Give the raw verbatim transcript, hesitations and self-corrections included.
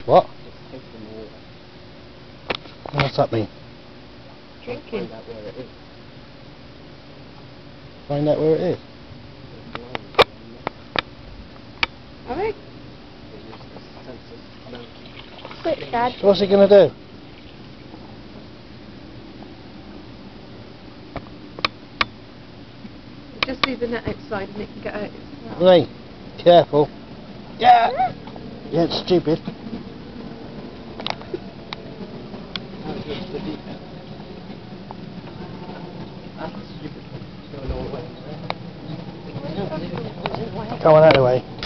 What? Just take them all. What's that mean? Drinking. Find out where it is. Find out where it is. Are they? Quick, Quick, Dad. What's he going to do? Just leave the net outside and it can get out. Ray, careful. Yeah! Yeah, it's stupid. That's stupid. Going all the way. Come on out of the way.